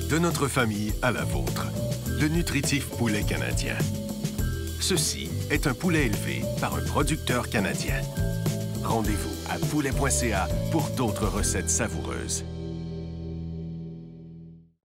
De notre famille à la vôtre, le nutritif poulet canadien. Ceci est un poulet élevé par un producteur canadien. Rendez-vous à poulet.ca pour d'autres recettes savoureuses.